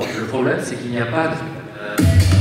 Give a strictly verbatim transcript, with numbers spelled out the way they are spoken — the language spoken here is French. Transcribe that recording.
Le problème, c'est qu'il n'y a pas de... Euh...